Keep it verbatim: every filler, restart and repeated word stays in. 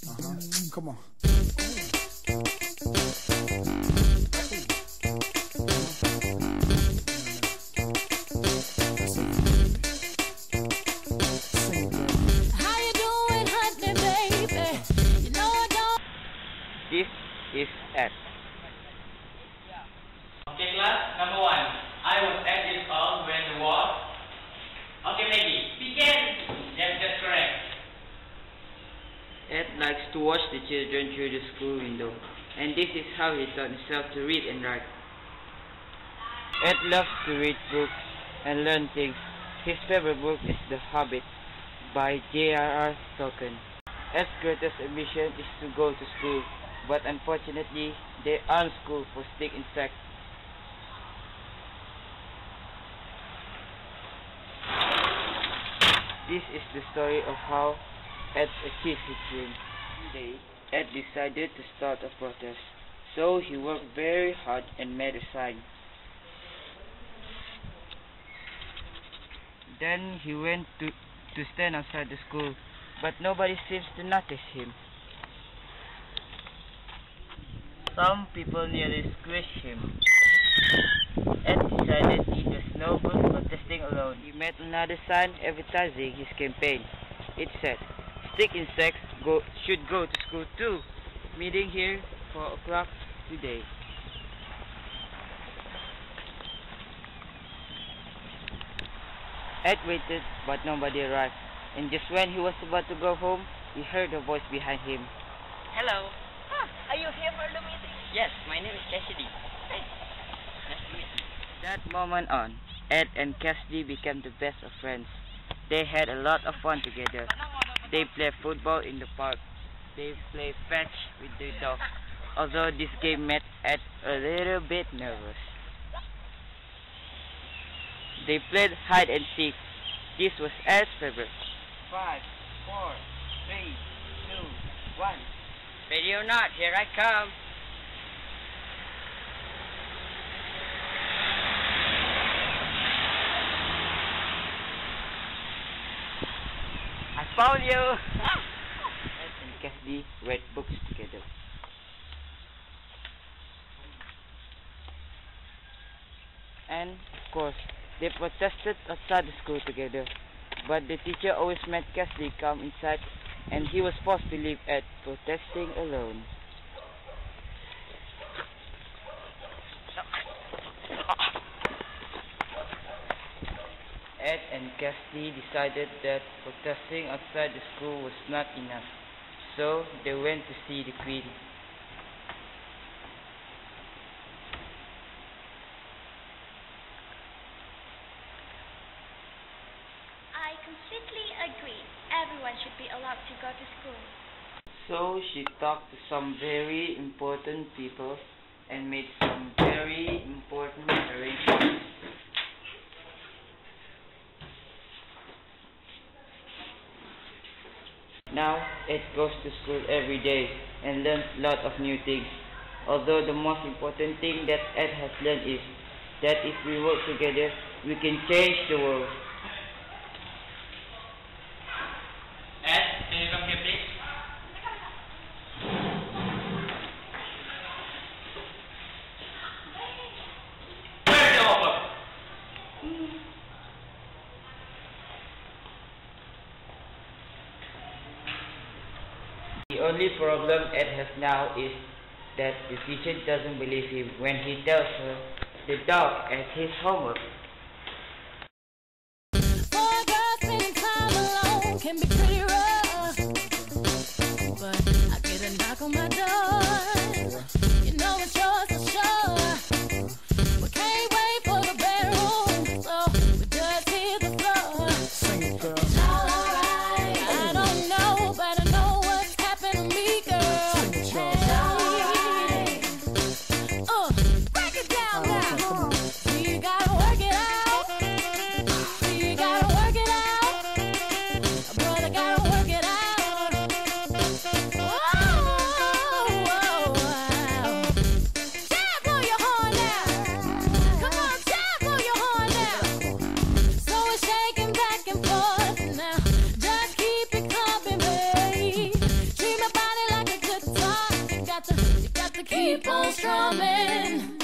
Uh-huh. Come on. How you doing, honey, baby? You know I don't. This is Ed. Okay, class, number one. I was eight years old when the war. Okay, ready. Begin. Yes, that's correct. Ed likes to watch the children through the school window, and this is how he taught himself to read and write. Ed loves to read books and learn things. His favorite book is The Hobbit by J R R Tolkien. Ed's greatest ambition is to go to school, but unfortunately, there aren't schools for stick insects. This is the story of how Ed achieved his dream. One day, Ed decided to start a protest, so he worked very hard and made a sign. Then he went to, to stand outside the school, but nobody seems to notice him. Some people nearly squished him. Ed decided it was no good protesting alone. He made another sign advertising his campaign. It said, "Stick insects go, should go to school too. Meeting here, four o'clock today." Ed waited, but nobody arrived. And just when he was about to go home, he heard a voice behind him. Hello. Ah, are you here for the meeting? Yes, my name is Cassidy. Hey, nice to meet you. That moment on, Ed and Cassidy became the best of friends. They had a lot of fun together. They played football in the park. They played fetch with the dog, although this game made Ed a little bit nervous. They played hide and seek. This was Ed's favorite. Five, four, three, two, one. Ready or not, here I come. I found you! Ed and Cassidy read books together. And, of course, they protested outside the school together. But the teacher always made Cassidy come inside, and he was forced to leave Ed protesting alone. Ed and Cassidy decided that protesting outside the school was not enough, so they went to see the Queen. I completely agree. Everyone should be allowed to go to school. So she talked to some very important people and made some very important arrangements. Now, Ed goes to school every day and learns a lot of new things. Although the most important thing that Ed has learned is that if we work together, we can change the world. Ed, can you come here, please? Where's the homework? The only problem Ed has now is that the teacher doesn't believe him when he tells her the dog ate his homework. Boy, girl, spending time alone can be pretty rough. But I get a knock on my door. You know it's yours for sure. We can't wait for the bedroom, so we just hit the floor. Sing it, girl. It's all alright. I don't know, but I know what's happened to me, girl. Sing it, y'all. Hey. Uh, break it down All right, now. come on. We gotta work it out. We gotta work it out. Brother gotta work keep on strumming.